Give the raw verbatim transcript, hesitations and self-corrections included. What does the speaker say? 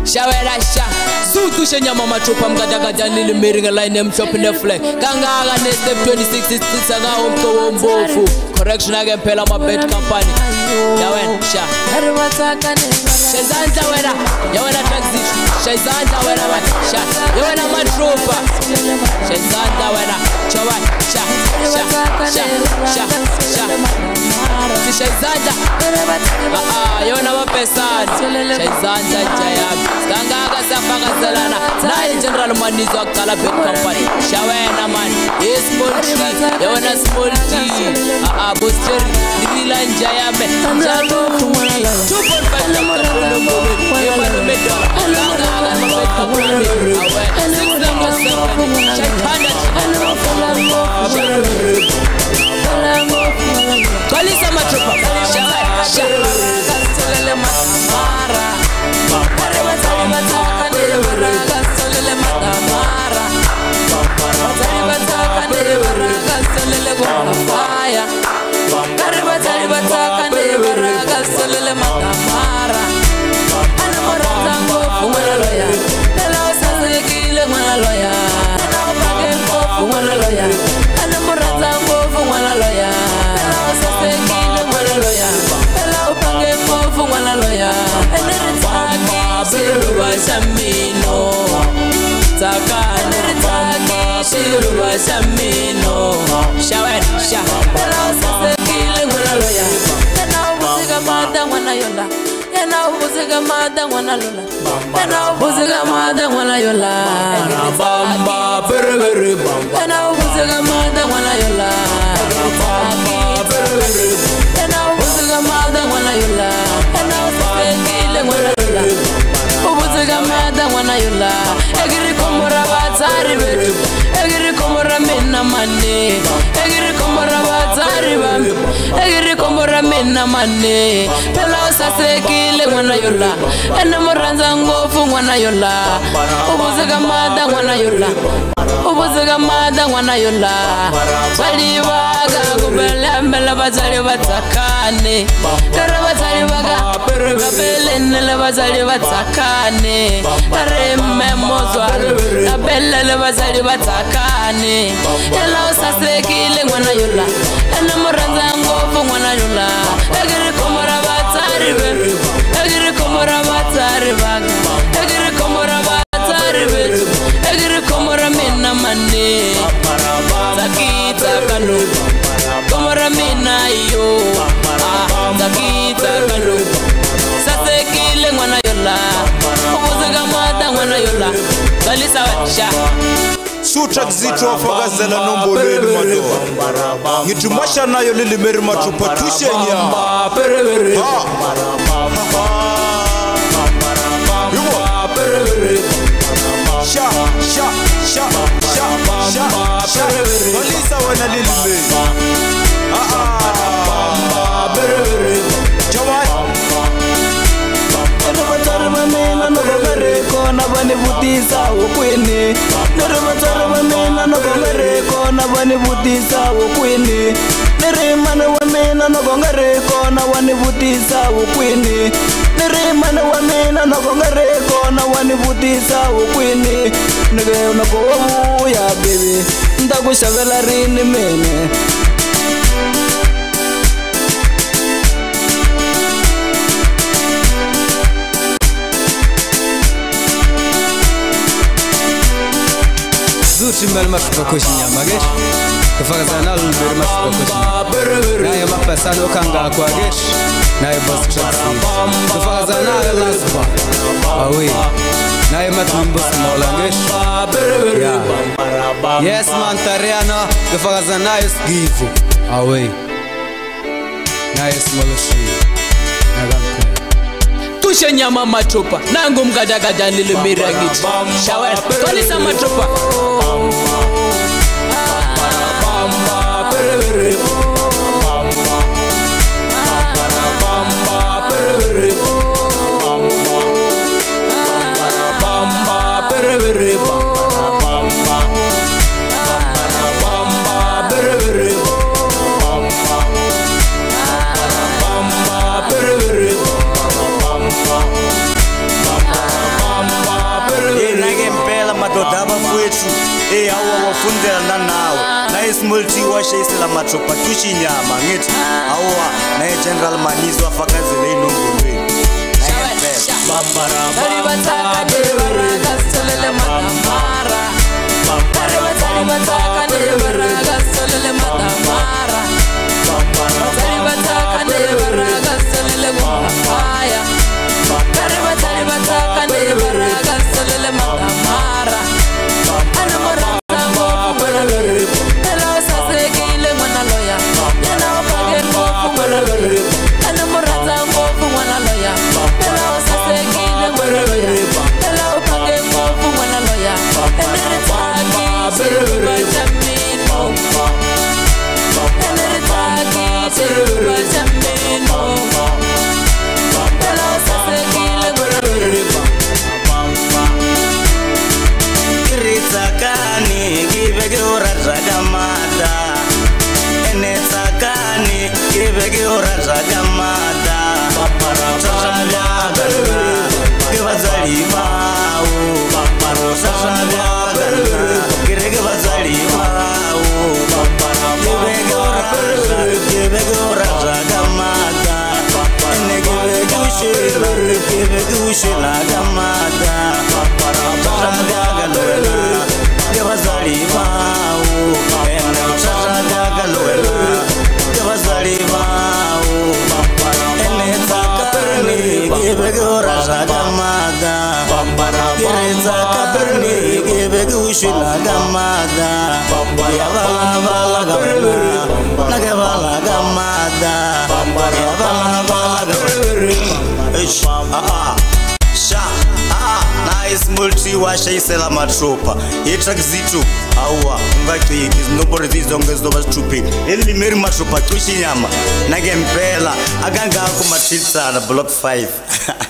Shawera sha Zutu shenyama machupa mgada gada nili miringa line mchop in the flag Kangaga ne step twenty-six sanga umko wombofu Correction again pela my bed company Yawen sha Shazanta wera Yawena taxi Shazanta wera man sha Yawena machupa Shazanta wera Chawa sha sha sha sha sha Shazanta Ah ah Yawena mapesani Shazanta jayab Kangaga safanga zelana Nine general man is a color big company Shawena man Is small T Yawena small T Ah ah Buster Nila njayame Jago two point five Number Yawena medal Kangaga mapet company Six number seven Shakanda Kalisa matropa Shawena Shawena Mara Samino Takana Mama Shiruba Samino Shawet Sha Kile ngwana loya Yana ubuziga mada ngwana yola Yana ubuziga mada ngwana lola Yana ubuziga mada ngwana yola Bamba bere bere bamba Yana ubuziga mada ngwana yola Bamba bere bere Yana ubuziga mada ngwana yola Yana ubuziga kile ngwana lola Ubuziga mada ngwana yola Egiri komora batari betu Egiri komora mena mane Egiri komora batari bambi Egiri komora mena mane Pela usase kile ngwana yola Ena moranza ngofu ngwana yola Ubuziga mada ngwana yola Ubuziga mada ngwana yola Bali baga kubele mbele batari batakane Kare batari baga Kabele nele batari batakane Kare memozwalo Kabele nele batari batakane Ela usase kile ngwana yola Ena moranza ngofu ngwana yola Egiri komora batari be Egiri komora batari baga Egiri komora batari be Egiri komora mena mane Takita kanu Komora mena yo Takita kanu Sase kile ngwana yola Ubuziga mada ngwana yola Kalisa watisha Sutra kizito wafagazela nombo lelu madoa Ngitumasha nayo lili meri matupa tushenya Ha Sha, sha, sha, sha, sha, sha Kalisa wana lili meri Ah ah Jawai Norobatarama mena nogomereko nabani butisa wokwini Norobatarama mena nogomereko nabani butisa wokwini Nirimane wamena nogongereko nabani butisa wokwini Nirimane wamena nogongereko nabani butisa wokwini Nige unakowabu ya baby Ndakushavela rini mene Zuti mbele matupa kushinya magesh Kufaka sana mbele matupa kushinya Naye mapesano kanga kwa gesh Naye boss traksi Kufaka sana lasba Awe Naye matumbo smola gesh Yeah Yes man tariana Kufaka sana yusgivu Awe Naye smola shi Nagampe Tushe nyama matropa Nangu mgada gada nili mirangiti Shawera Kalisa matropa eh hawa wafundelana nawe na ismulti washaisela matropa tushinyama ngithi hawa na general manizo afakazele inombulweni bambara bambara bereka solele matamara bambara bambara bereka solele matamara bambara bambara bereka solele matamaya bambara bambara bereka solele matamara ana morata mo bereka ela sasekile mwana loya yana opage mo bereka ana morata mo mwana loya ela sasekile mwana loya ela opage mo mwana loya ene taki siruba jamino ene taki siruba jamino ela sasekile mwana loya Sakani gibege ora zagamada ene sakani gibege ora zagamada papara sasabya garga gibazali mau papara sasabya garga gibege bazali mau papara gibege ora gibege ora zagamada ene gibege ushila gibege ushila gamada papara sasabya garga Gavazali mau, ene uchachaga galwela. Gavazali mau, ene zakani gibegora zagamada. Gire zakani gibegushila gamada. Yavala vala gamada, nagavala gamada. Yavala vala gamada. Ish, ah ah, sha. Nice multi washa isela matropa yetrack zitu awa ngati iznobore zizongezoba stupid eli meri matropa tushinyama nagempela aganga ku matitsana block five